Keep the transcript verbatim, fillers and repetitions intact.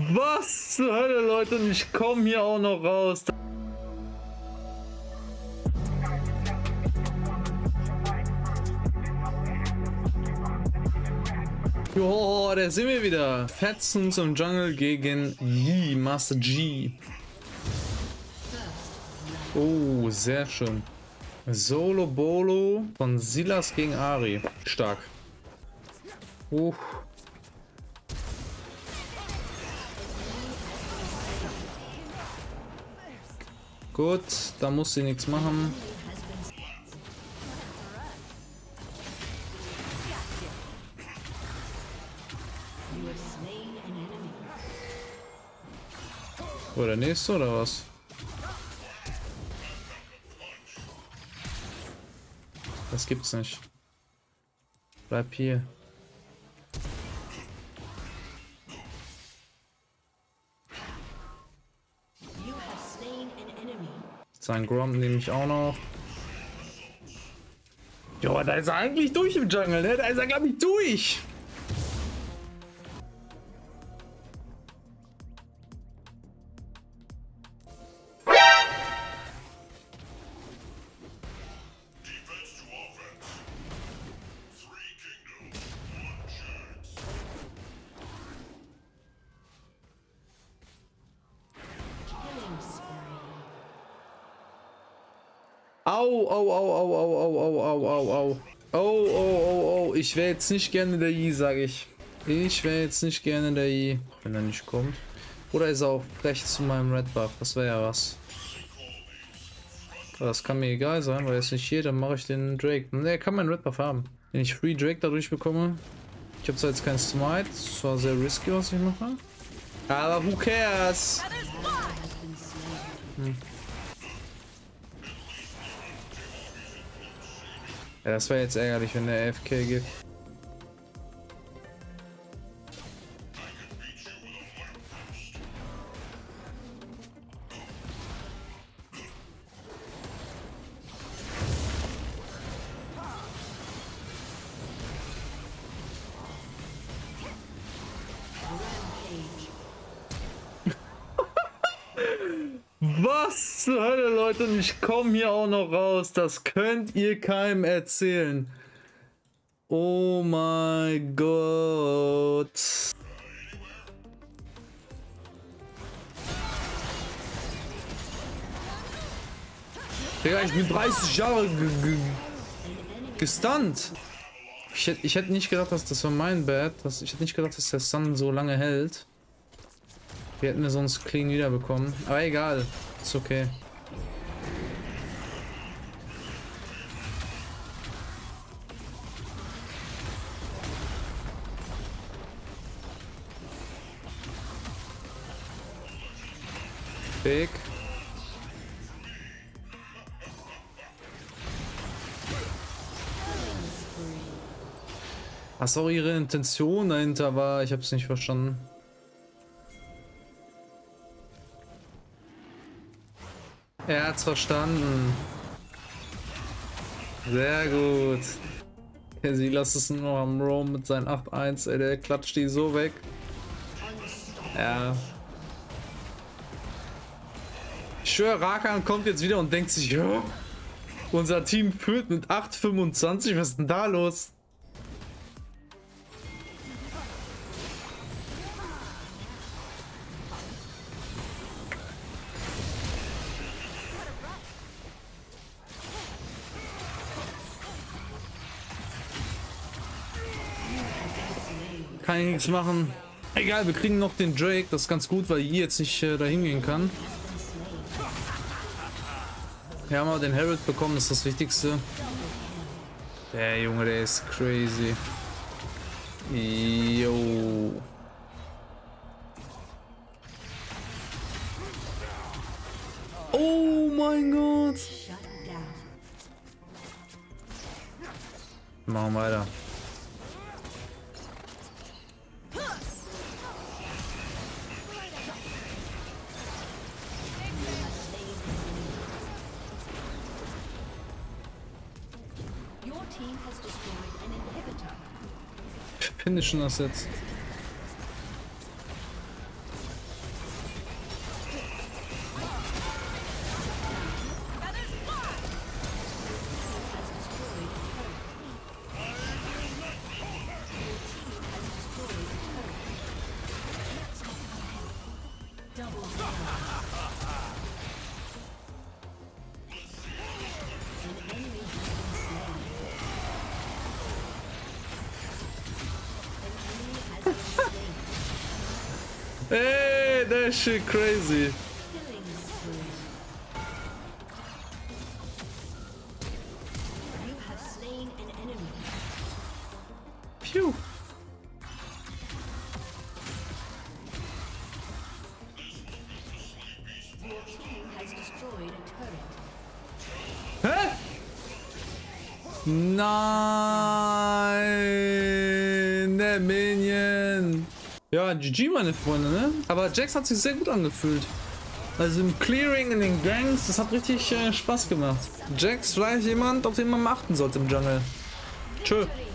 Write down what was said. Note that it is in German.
Was zur Hölle, Leute? Und ich komme hier auch noch raus. Joa, da sind wir wieder. Fetzen zum Jungle gegen Yi, Master G. Oh, sehr schön. Solo Bolo von Silas gegen Ari. Stark. Uh. Gut, da muss sie nichts machen. Oder der nächste oder was? Das gibt's nicht. Bleib hier. Sein Grom nehme ich auch noch. Jo, da ist er eigentlich durch im Jungle, ne? Da ist er, glaube ich, durch. Au, au, au, au, au, au, au, au, au, au. Oh, oh, oh, oh. Ich wäre jetzt nicht gerne der Yi, sage ich. Ich wäre jetzt nicht gerne der Yi, wenn er nicht kommt. Oder ist er auf rechts zu meinem Red Buff? Das wäre ja was. Aber das kann mir egal sein, weil jetzt nicht hier, dann mache ich den Drake. Ne, er kann meinen Red Buff haben. Wenn ich Free Drake dadurch bekomme. Ich habe zwar jetzt keinen Smite. Das war sehr risky, was ich mache. Aber who cares? Hm. Ja, das wäre jetzt ärgerlich, wenn der A F K gibt. Was zur Hölle, Leute? Und ich komme hier auch noch raus. Das könnt ihr keinem erzählen. Oh mein Gott. Digga, ich bin dreißig Jahre gestunt. Ich hätte ich hätt nicht gedacht, dass das war mein Bad. Das, ich hätte nicht gedacht, dass der Stun so lange hält. Wir hätten wir sonst clean wiederbekommen. Aber egal. Ist okay. Big. Was auch ihre Intention dahinter war, ich habe es nicht verstanden. Er hat's verstanden. Sehr gut. Okay, sie lässt es nur noch am Roam mit seinen acht eins. Ey, der klatscht die so weg. Ja. Ich schwöre, Rakan kommt jetzt wieder und denkt sich, ja, unser Team führt mit acht fünfundzwanzig. Was ist denn da los? Kann ich nichts machen. Egal, wir kriegen noch den Drake. Das ist ganz gut, weil Yi jetzt nicht äh, dahin gehen kann. Wir haben aber den Herald bekommen, das ist das Wichtigste. Der Junge, der ist crazy. Yo. Oh mein Gott. Machen wir weiter. Finishen das jetzt. Hey, that shit crazy. Phew. Hä? Nein, der Minion. Ja, G G, meine Freunde, ne? Aber Jax hat sich sehr gut angefühlt. Also im Clearing, in den Gangs, das hat richtig äh, Spaß gemacht. Jax vielleicht jemand, auf den man achten sollte im Jungle. Tschö.